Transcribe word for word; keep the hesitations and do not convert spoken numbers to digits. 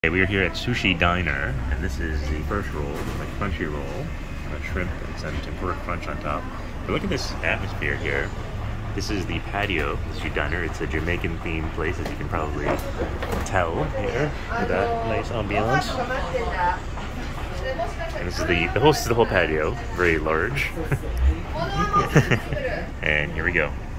Okay, we are here at Sushi Diner, and this is the first roll, like crunchy roll, uh, shrimp and some tempura crunch on top. But look at this atmosphere here. This is the patio, the Sushi Diner. It's a Jamaican themed place, as you can probably tell here. Look at that nice ambiance. And this is the the whole this is the whole patio, very large. And here we go.